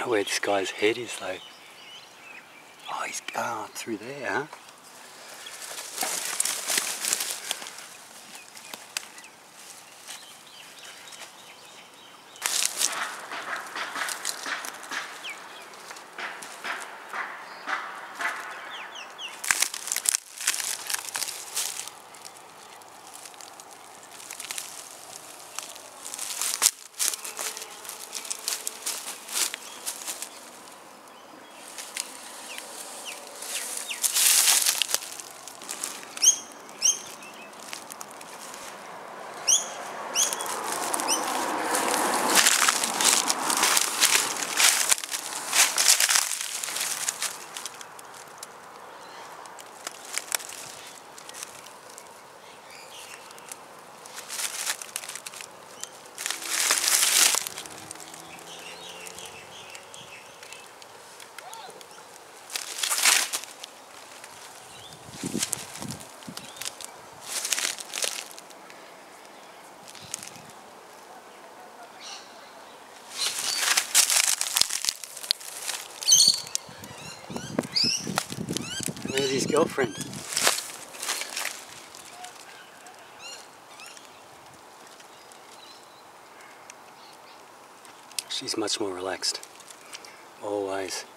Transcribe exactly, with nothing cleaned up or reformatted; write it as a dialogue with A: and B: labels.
A: know where this guy's head is though. Oh, he's ah, through there, huh? Where's his girlfriend? She's much more relaxed. Always.